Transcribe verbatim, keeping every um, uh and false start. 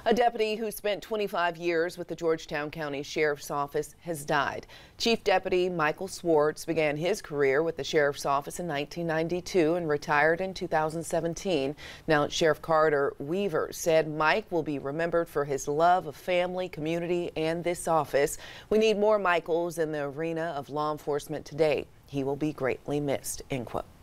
A deputy who spent twenty-five years with the Georgetown County Sheriff's Office has died. Chief Deputy Michael Swartz began his career with the Sheriff's Office in nineteen ninety-two and retired in two thousand seventeen. Now, Sheriff Carter Weaver said Mike will be remembered for his love of family, community, and this office. We need more Michaels in the arena of law enforcement today. He will be greatly missed, end quote.